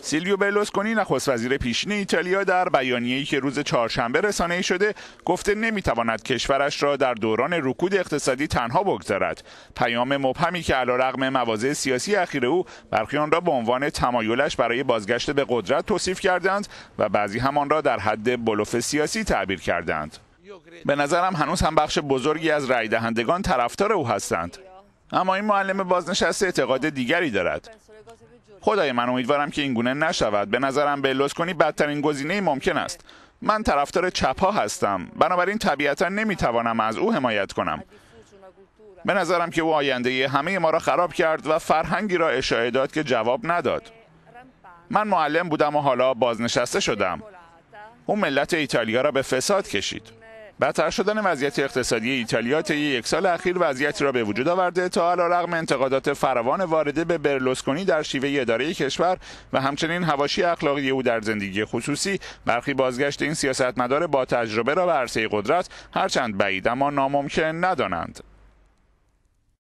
سیلویو برلوسکونی نخست وزیر پیشین ایتالیا در بیانیه‌ای که روز چهارشنبه رسانه‌ای شده گفته نمی‌تواند کشورش را در دوران رکود اقتصادی تنها بگذارد. پیام مبهمی که علیرغم مواضع سیاسی اخیر او برخی آن را به عنوان تمایلش برای بازگشت به قدرت توصیف کردند و بعضی هم آن را در حد بلوف سیاسی تعبیر کردند. به نظرم هنوز هم بخش بزرگی از رای دهندگان طرفدار او هستند. اما این معلم بازنشسته اعتقاد دیگری دارد. خدای من امیدوارم که این گونه نشود. به نظرم برلوسکونی بدترین گزینه ممکن است. من طرفدار چپ‌ها هستم، بنابراین طبیعتا نمیتوانم از او حمایت کنم. به نظرم که او آینده همه ما را خراب کرد و فرهنگی را اشاعه داد که جواب نداد. من معلم بودم و حالا بازنشسته شدم. او ملت ایتالیا را به فساد کشید. بدتر شدن وضعیت اقتصادی ایتالیا طی یک سال اخیر وضعیتی را به وجود آورده تا علیرغم انتقادات فراوان وارده به برلوسکونی در شیوه اداره کشور و همچنین حواشی اخلاقی او در زندگی خصوصی، برخی بازگشت این سیاستمدار با تجربه را به عرصه قدرت هرچند بعید اما ناممکن ندانند.